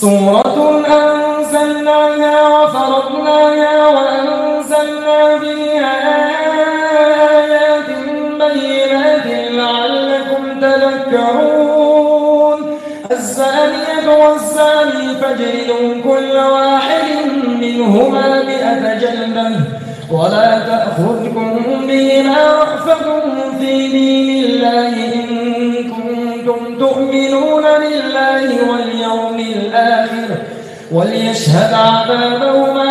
سورة أنزلناها وفرضناها وأنزلنا فيها آيات بينات لعلكم تذكرون الزانية والزاني فاجلدوا كل واحد منهما 100 جلدة ولا تأخذكم بهما رأفة في دين الله إن كنتم تؤمنون بالله واليوم الآخر وليشهد عذابهما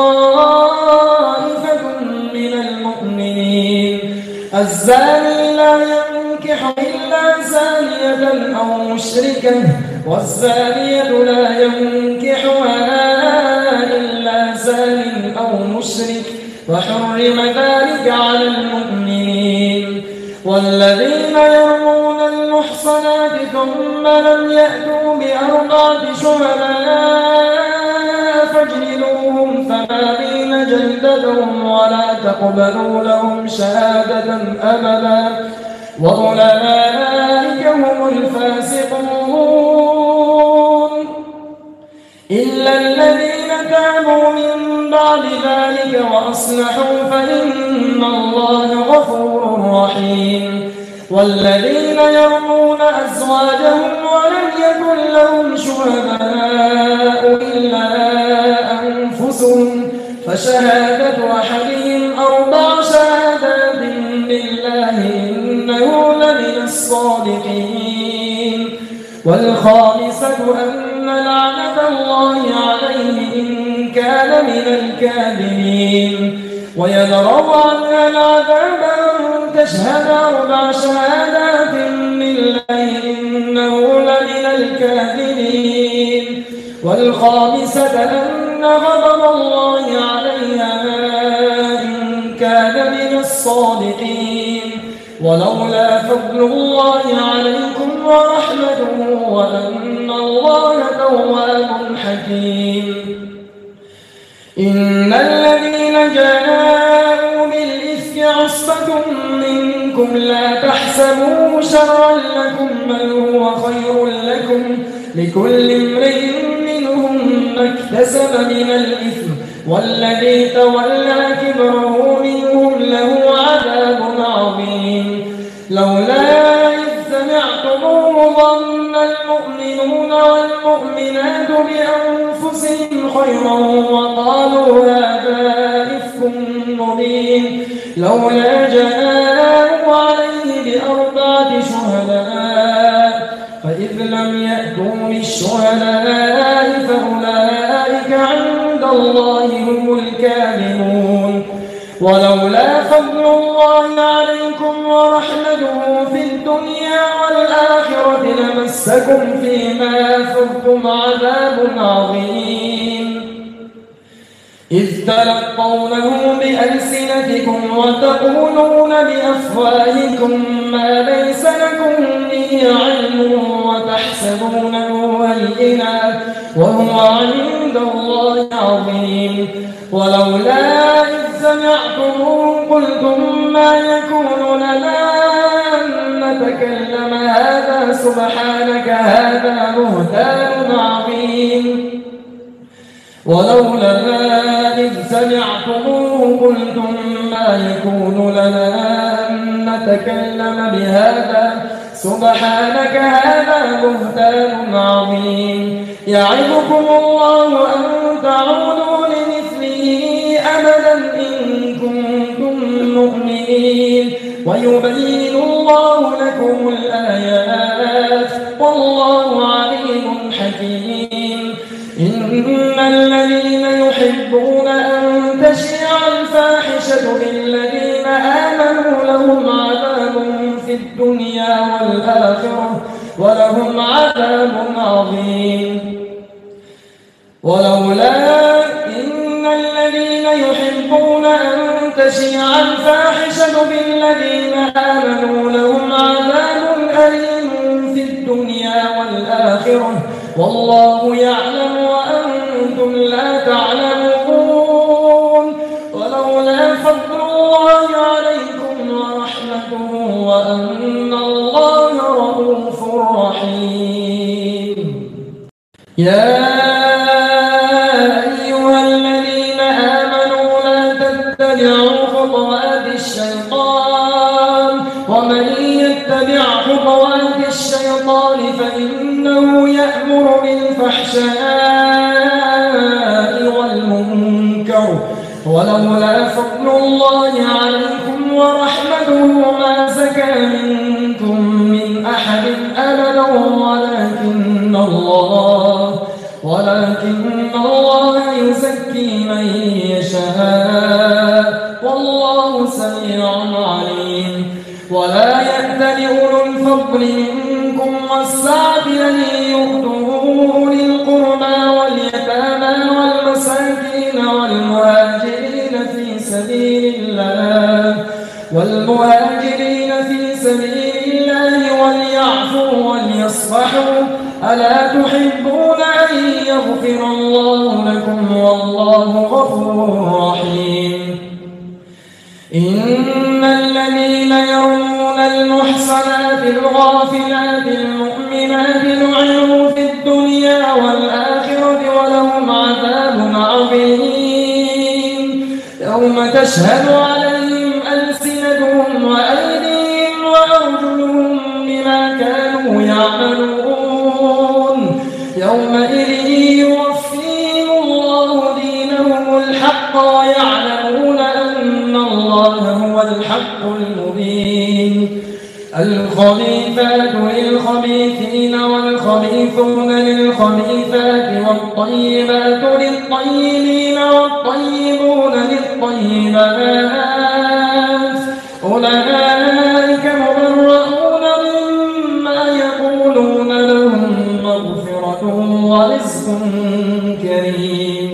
طائفة من المؤمنين الزاني لا ينكح إلا زانية أو مشركة والزانية لا ينكحها إلا زان أو مشرك وحرم ذلك على المؤمنين والذين يرمون المحصنات ثم لم يأتوا ب4 شهداء فاجلدوهم 80 جلدة ولا تقبلوا لهم شهادة أبدا وأولئك هم الفاسقون إلا الذين تابوا من بعد ذلك وأصلحوا فإن الله غفور رحيم والذين يرمون أزواجهم ولم يكن لهم شهداء إلا أنفسهم فشهادة أحدهم 4 شهادات بالله إنه لمن الصادقين والخامسة أن لعنة الله عليه إن كان من الكاذبين ويدرأ عنها العذاب أن تشهد 4 شهادات بالله إنه لمن الكاذبين والخامسة أن غضب الله عليها إن كان من الصادقين ولولا فضل الله عليكم ورحمته وأن الله تواب حكيم إن الذين جاءوا بالإفك عصبة منكم لا تحسبوه شرا لكم بل هو خير لكم لكل امرئ منهم ما اكتسب من الإثم والذي تولى كبره منهم له عذاب عظيم لولا إذ سمعتموه ظن المؤمنون والمؤمنات بأنفسهم خيرا وقالوا هذا إفك مبين لولا جاءوا عليه ب4 شهداء فإذ لم يأتوا بالشهداء فأولئك عند الله هم الكاذبون ولولا فضل الله عليكم ورحمته في الدنيا والآخرة لمسكم فيما أفضتم عذاب عظيم إذ تلقونه بألسنتكم وتقولون بأفواهكم ما ليس لكم به علم وتحسبونه هينا وهو عند الله عظيم ولولا إذ سمعتموه قلتم ما يكون لنا أن نتكلم هذا سبحانك هذا بهتان عظيم ولولا إذ سمعتموه قلتم ما يكون لنا أن نتكلم بهذا سبحانك هذا بهتان عظيم يعظكم الله أن تعودوا لمثله أبدا إن كنتم مؤمنين ويبين الله لكم الآيات والله عليم حكيم إن الذين يحبون أن تشيع الفاحشة بالذين آمنوا لهم عذاب في الدنيا والآخرة ولهم عذاب عظيم ولولا إن الذين يحبون أن تشيع الفاحشة بالذين آمنوا لهم عذاب أليم في الدنيا والآخرة والله يعلم وأنتم لا تعلمون ولولا فضل الله عليكم ورحمته وأن الله رؤوف رحيم يا أيها الذين آمنوا لا تتبعوا خطوات الشيطان ومن يتبع خطوات الشيطان فإنه يأمر بالفحشاء والمنكر ولولا فضل الله عليكم ورحمته ما زكى منكم من أحد أبدا ولكن الله يزكي من يشاء والله سميع عليم. ولا يأتل أولو الفضل منكم والسعة أن يؤتوا أولي القربى واليتامى والمساكين والمهاجرين في سبيل الله وليعفوا وليصفحوا ألا تحبون أن يغفر الله لكم والله غفور رحيم. إن الذين يرمون المحصنات الغافلات المؤمنات لعنوا في الدنيا والآخرة ولهم عذاب عظيم يوم تشهد عليهم ألسنتهم وأيديهم وأرجلهم بما كانوا يعملون يومئذ يوفيهم الله دينهم الحق ويعلمون أن الله هو الحق المبين. الخبيثات للخبيثين والخبيثون للخبيثات والطيبات للطيبين والطيبون للطيبات أولئك مبرؤون مما يقولون لهم مغفرة ورزق كريم.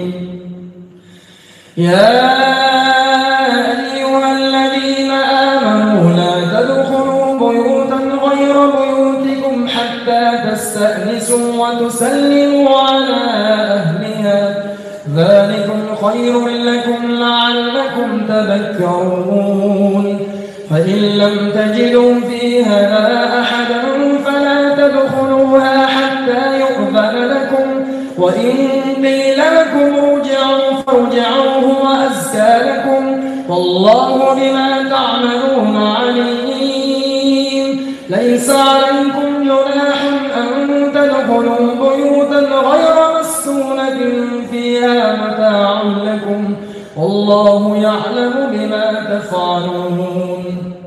يا أيها الذين آمنوا لا تدخلوا بيوتا غير بيوتكم حتى تستأنسوا وتسلموا على أهلها ذلكم خير لكم لعلكم تذكرون. فإن لم تجدوا فيها أحدا فلا تدخلوها حتى يؤذن لكم وإن قيل لكم ارجعوا فارجعوا هو أزكى لكم والله بما تعملون عليم. ليس عليكم جناح أن تدخلوا بيوتا غير مسكونة فيها متاع لكم والله يعلم بما تفعلون.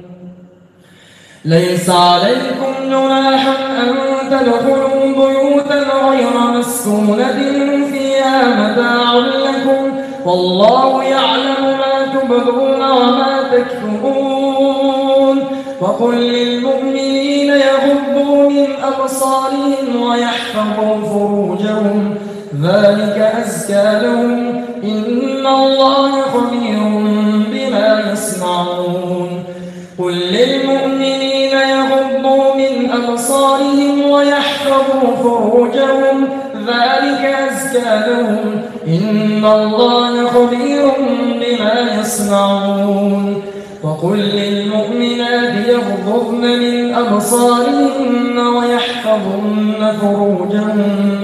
ليس عليكم جناح أن تدخلوا بيوتا غير مسكونة فيها متاع لكم والله يعلم ما تبدون وما تكتمون. وقل للمؤمنين يغضوا من أبصارهم ويحفظوا فروجهم ذلك أزكى لهم إن الله خبير بما يصنعون. قل للمؤمنين يغضوا من أبصارهم ويحفظوا فروجهم ذلك أزكى لهم إن الله خبير بما يصنعون. وقل للمؤمنات يغضضن من أبصارهن ويحفظن فروجهن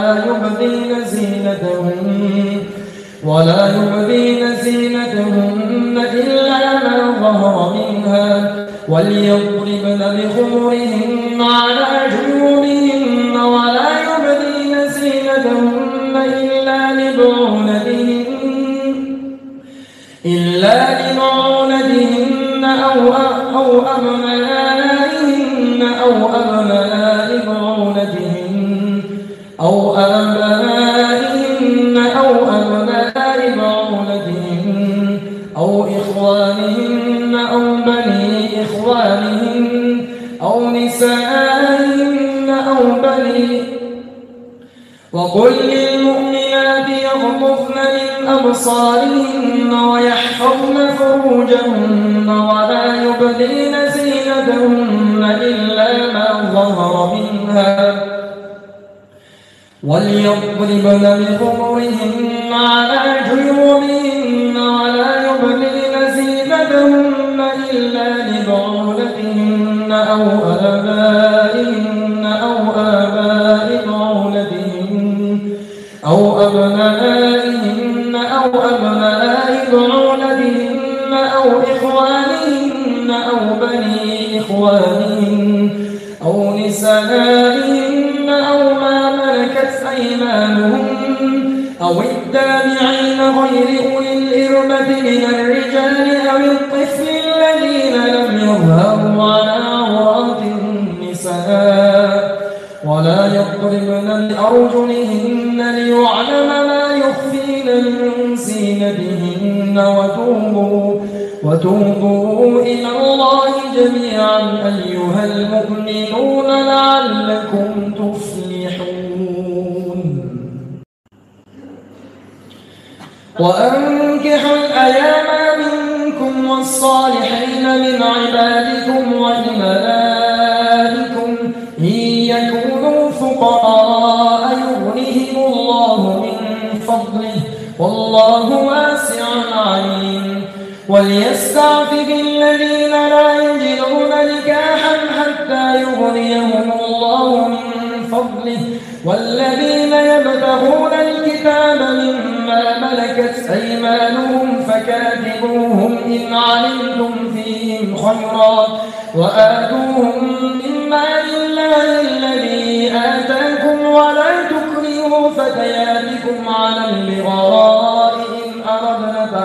ولا يبدين زينتهن إلا ما ظهر منها وليضربن بخمرهن على جيوبهن ولا يبدين زينتهن إلا لبعولتهن أو أبنائهن أو آبائهن أو أبناء بعولتهن أو إخوانهن أو بني إخوانهن أو نسائهن أو بني. وقل للمؤمنات يغضضن من أبصارهن ويحفظن فروجهن ولا يبدين زينتهن إلا ما ظهر منها وليضربن بخمرهن على جيوبهن ولا يبدين زينتهن إلا لبعولتهن أو آبائهن أو آباء بعولتهن أو أبنائهن أو أبناء بعولتهن أو إخوانهن أو بني إخوانهن أو نسائهن أو ما ملكت أيمانهن أو التابعين غير أولي الإربة من الرجال أو الطفل الذين لم يظهروا على عورات النساء ولا يضربن بأرجلهن ليعلم ما يخفين من زينتهن وتوبوا إلى الله جميعا أيها المؤمنون لعلكم تفلحون. وأنكحوا الأيام منكم والصالحين من عبادكم وإمائكم إن يكونوا فقراء يغنيهم الله من فضله والله واسع عليم. وليستعفف الذين لا يجدون نكاحا حتى يغنيهم الله من فضله والذين يبتغون الكتاب مما ملكت أيمانهم فكاتبوهم إن علمتم فيهم خيرا وآتوهم من مال الله الذي آتاكم ولا تكرهوا فتياتكم على البغاء إن أردنا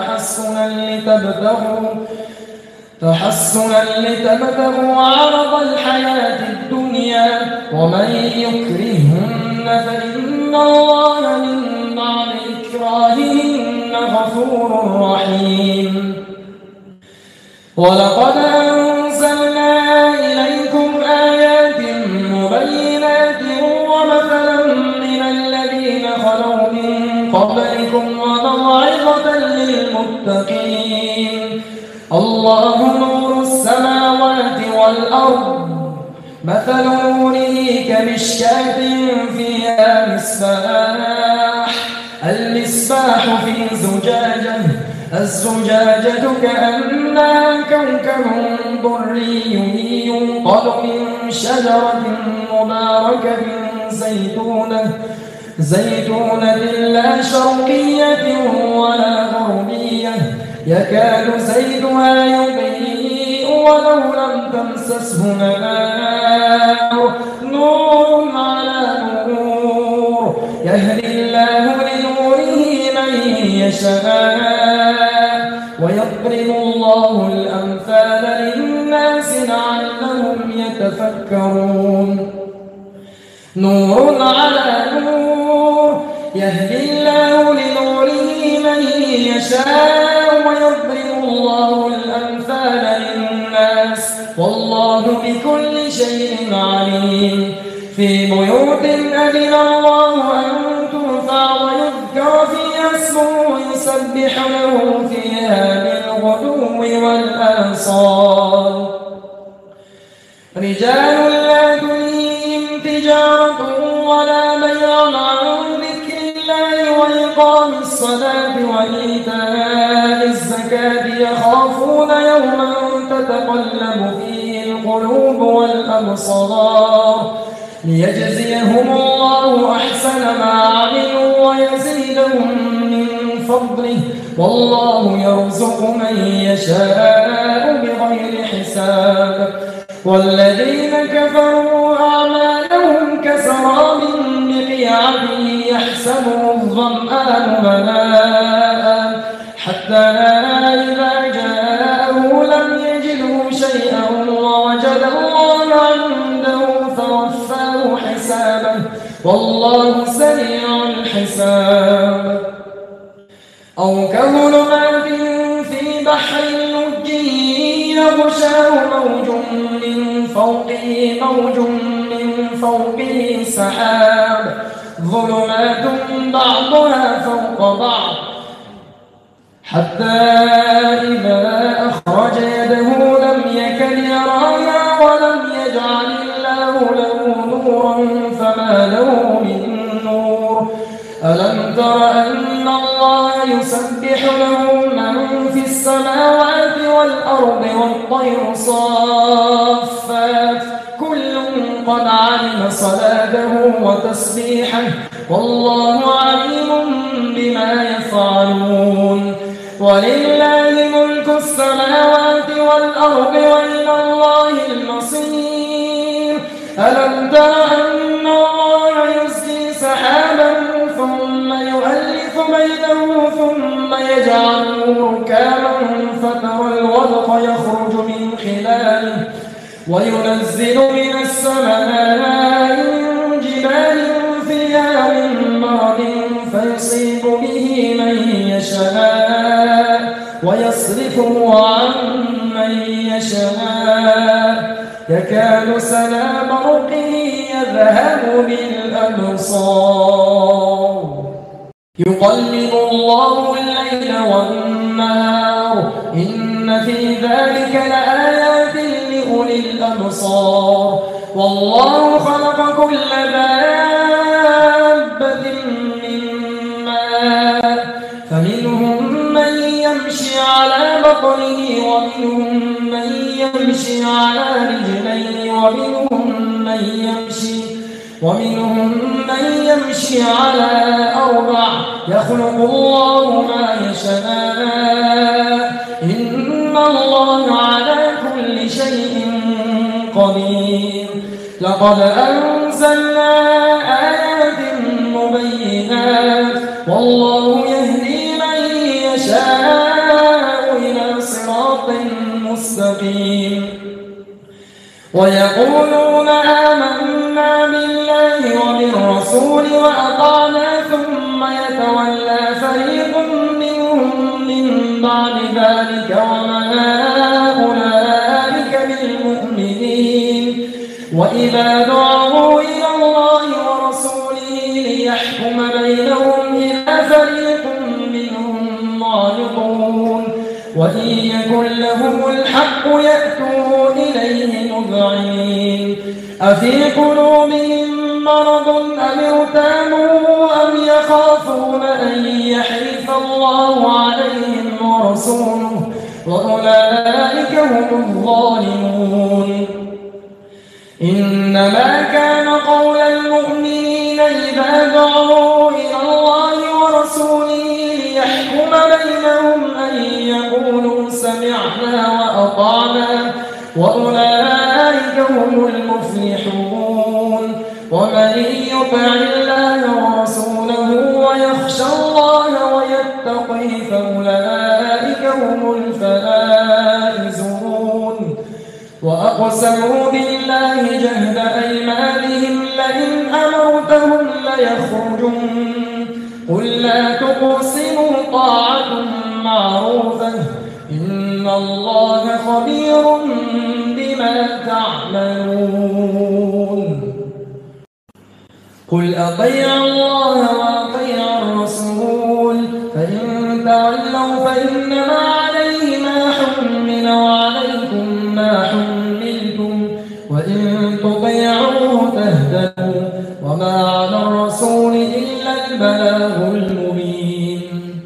تحصنا لتبتغوا عرض الحياة الدنيا ومن يكرهن فإن الله من بعد إكراههن غفور رحيم. ولقد أنزلنا إليكم آيات مبينات ومثلا من الذين خلوا من قبلكم وموعظة للمتقين. الله نور السماوات والأرض مثل نوره كمشكاة فيها المصباح في زجاجة الزجاجة كأنها كوكب دري يوقد من شجرة مباركة زيتونة لا شرقية ولا غربية يكاد زيتها يضيء ولو لم تمسسه نار نور على نور يهدي الله لنوره من يشاء ويضرب الله الأمثال للناس لعلهم يتفكرون. نور على نور يهدي الله لنوره من يشاء ويضرب الله الأمثال للناس والله بكل شيء عليم. في بيوت أذن الله أن ترفع ويذكر فيها اسمه يسبح له فيها بالغدو والآصال. رجال لا تلهيهم تجارة ولا بيع عن ذكر الله وإقام الصلاة وإيتاء الزكاة يخافون يوما تتقلب فيه القلوب والأبصار ليجزيهم الله أحسن ما عملوا ويزيدهم من فضله والله يرزق من يشاء بغير حساب. والذين كفروا أعمالهم كسراب بقيعة يحسبه الظمآن ماء حتى إذا جاءه لم يجده شيئا ووجد الله عنده فوفاه حسابه والله سريع الحساب. أو كظلمات في بحر لجي يغشاه موج من فوقه سحاب ظلمات بعضها فوق بعض حتى إذا أخرج يده لم يكد يراها ولم يجعل الله له نورا فما له من نور. ألم تر أن الله يسبح له من في السماوات والأرض والطير صافات كل قد علم صلاته وتسبيحه والله عليم بما يفعلون ولله ملك السماوات والأرض وإلى الله المصير ألم تر أن الله يزجي سحابا ثم يؤلف بينه ثم يجعله ركاما فترى الودق يخرج من خلاله وينزل من السماء جبال فيها من برد فيصيب به من يشاء ويصرفه عن من يشاء يكاد سنا برقه يذهب بالأبصار يقلب الله الليل والنهار إن في ذلك لآيات لأولي الأبصار والله خلق كل دابة من ماء فمنهم من يمشي على بطنه ومنهم من يمشي على رجلين ومنهم من يمشي على أربع يخلق الله ما يشاء إن الله على كل شيء قدير لقد أنزلنا آيات مبينات والله يهدي من يشاء إلى صراط مستقيم ويقولون آمنا بالله وبالرسول وأطعنا ثم يتولى فريق منهم من بعد ذلك وما أولئك بالمؤمنين وإذا دعوا إلى الله ورسوله ليحكم بينهم إذا فريق منهم معرضون وإن يكن لهم الحق يأتوا إليه مذعنين أفي قلوبهم مرض أم ارتابوا أم يخافون أن يحيف الله عليهم ورسوله وأولئك هم الظالمون إنما كان قول المؤمنين إذا دعوا إلى الله ورسوله ليحكم بينهم أن يقولوا سمعنا وأطعنا وأولئك هم المفلحون ومن يطع الله ورسوله ويخشى الله ويتقه فأولئك هم الفائزون وأقسموا بالله جهد أيمانهم لئن أمرتهم ليخرجن قل لا تقسموا طاعة معروفة إن الله خبير بما تعملون قل أطيعوا الله وأطيعوا الرسول فإن تولوا فإنما عليه ما حمل وعليكم ما حملتم وإن تطيعوه تهتدوا وما على الرسول إلا البلاغ المبين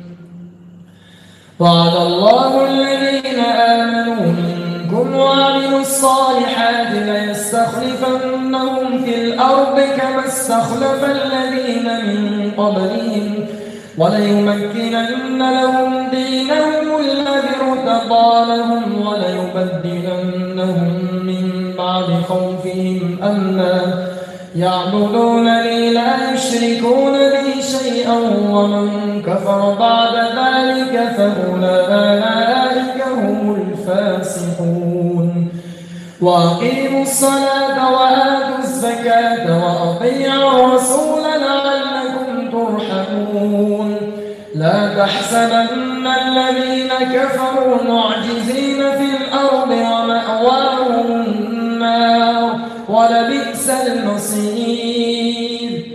وعد الله الذين آمنوا منكم وعملوا الصالحات ليستخلفنهم في الأرض كما استخلف الذين من قبلهم وليمكنن لهم دينهم الذي ارتضى لهم وليبدلنهم من بعد خوفهم أمنا يعبدونني لا يشركون بي شيئا ومن كفر بعد ذلك فأولئك هم الفاسقون وأقيموا الصلاة وآتوا الزكاة وأطيعوا الرسول لعلكم ترحمون لا تحسبن الذين كفروا معجزين في الأرض ومأواهم النار ولبئس المصير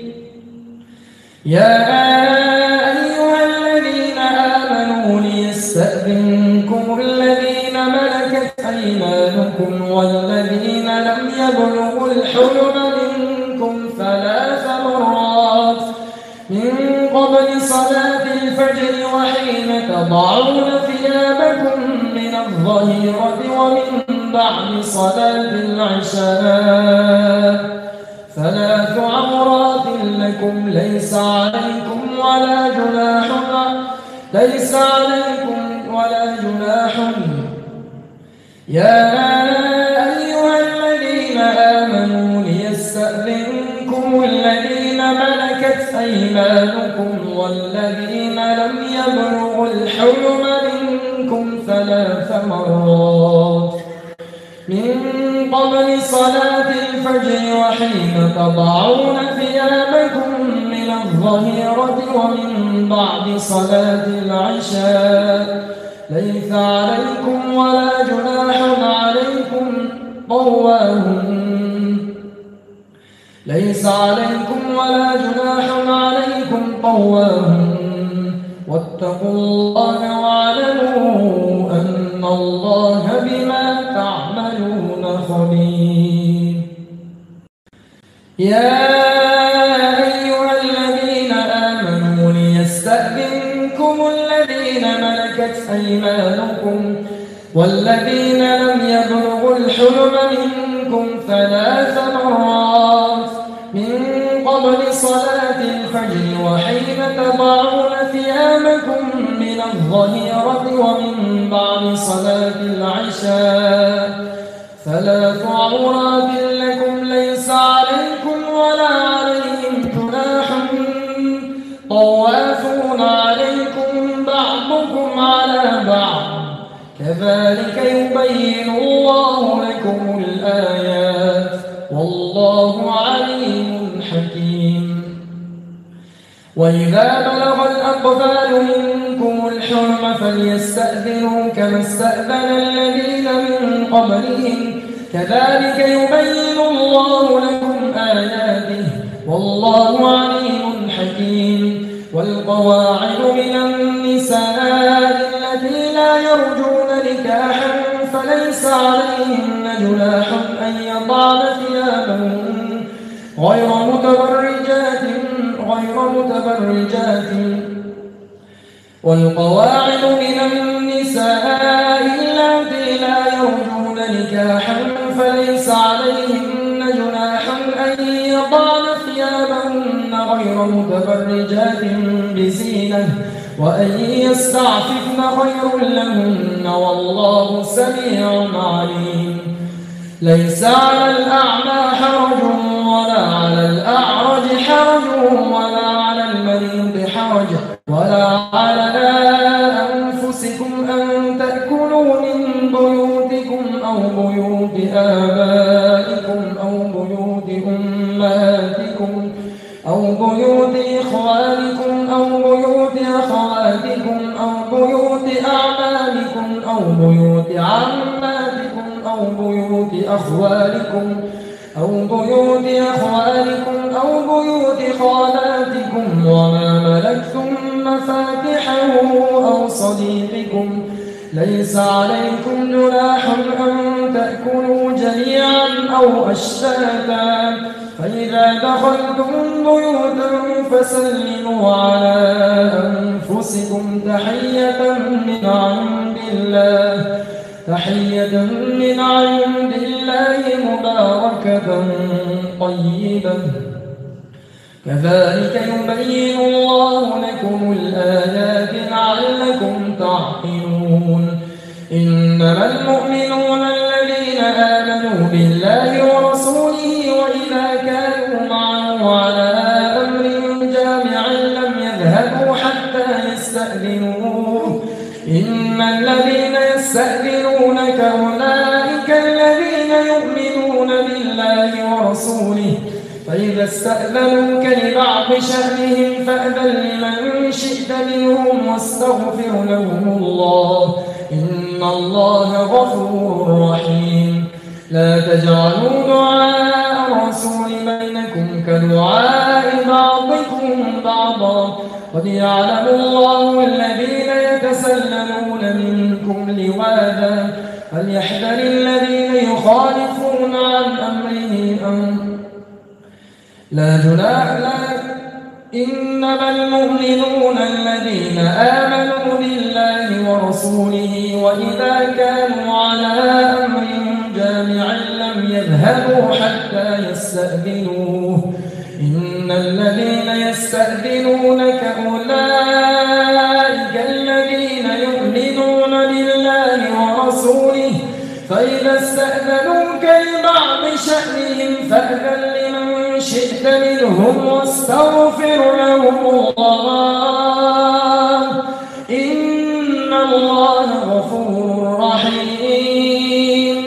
يا أيها الذين آمنوا ليستأذنكم الذين ملكت أيمانكم والذين لم يبلغوا الحلم منكم 3 مرات من قبل صلاة الفجر وحين تضعون ثيابكم من الظهيرة ومن بعد صلاة العشاء ثلاث عورات لكم ليس عليكم ولا جناح يا أيها الذين آمنوا ليستأذنكم الذين ملكت أيمانكم والذين لم يبلغوا الحلم منكم 3 مرات من قبل صلاة الفجر وحين تضعون ثيابكم من الظهيرة ومن بعد صلاة العشاء ليس عليكم ولا جناح عليكم طواهن واتقوا الله واعلموا أن الله بما تعملون خبير يا أيها الذين آمنوا ليستأذنكم الذين ملكت أيمانكم والذين لم يبلغوا الحلم منكم 3 مرات من قبل صلاة الفجر وحين تضعون ثيابكم من الظهيرة ومن بعد صلاة العشاء 3 عورات لكم ليس عليكم ولا عليهم جناح طوافون عليكم بعضكم على بعض كذلك يبين الله لكم الآيات والله عليم حكيم وإذا بلغ الأطفال منكم الحلم فليستأذنوا كما استأذن الذين من قبلهم كذلك يبين الله لكم آياته والله عليم حكيم والقواعد من النساء التي لا يرجون نكاحا فليس عليهن جناح أن يضعن ثيابهن غير متبرجات والقواعد من النساء التي لا يرجون نكاحا فليس عليهن جناح أن يضعن ثيابهن غير متبرجات بزينة وأن يستعففن خير لهن والله سميع عليم ليس على الأعمى حرج ولا على الأعرج حرج ولا على المريض حرج ولا على أنفسكم أن تأكلوا من بيوتكم أو بيوت آبائكم أو بيوت أمهاتكم أو بيوت إخوانكم أو بيوت أخواتكم أو بيوت أعمامكم أو بيوت عماتكم أو بيوت أخوالكم أو بيوت أخوالكم أو بيوت خالاتكم وما ملكتم مفاتحه أو صديقكم ليس عليكم جناح أن تأكلوا جميعا أو أشتاتا فإذا دخلتم بيوتا فسلموا على أنفسكم تحية من عند الله مباركة طيبة كذلك يبين الله لكم الآيات لعلكم تعقلون إنما المؤمنون الذين آمنوا بالله ورسوله وإذا كانوا معه على أمر جامع لم يذهبوا حتى يستأذنوه إن الذين يستأذنونك أولئك الذين يؤمنون بالله ورسوله فإذا استأذنوك لبعض شأنهم فأذن لمن شئت منهم واستغفر لهم الله إن الله غفور رحيم لا تجعلوا دعاء الرسول بينكم كدعاء بعضكم بعضا قد يعلم الله الذين يتسللون منكم لواذا فليحذر الذين يخالفون عن أمره لا جناح إنما المؤمنون الذين آمنوا بالله ورسوله وإذا كانوا على أمر يذهبوا حتى يستأذنوه إن الذين يستأذنونك أولئك الذين يؤمنون بالله ورسوله فإذا استأذنوك لبعض شأنهم فأذن لمن شئت منهم واستغفر لهم الله إن الله غفور رحيم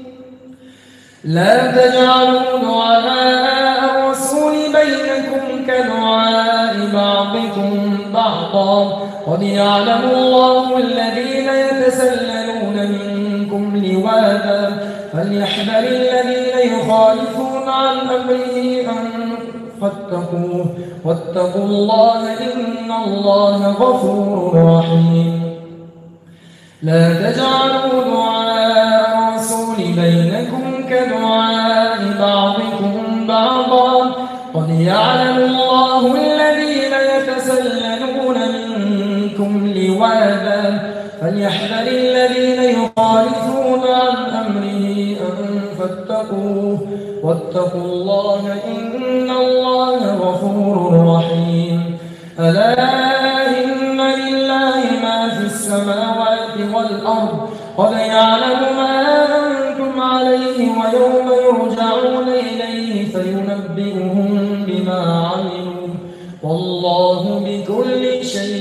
لا تجعلوا دعاء الرسول بينكم كدعاء بعضكم بعضا قد يعلم الله الذين يتسللون منكم لواذا فليحذر الذين يخالفون عن أمره أن واتقوا الله إن الله غفور رحيم لا تجعلوا دعاء الرسول بينكم كدعاء بعضكم بعضا قد يعلم الله الذين يتسللون منكم لواذا فليحذر الذين يخالفون عن أمره أن واتقوا الله إن الله غفور رحيم ألا إن لله ما في السماوات والأرض قد يعلم ما أنتم عليه ويوم يرجعون إليه فينبئهم بما عملوا والله بكل شيء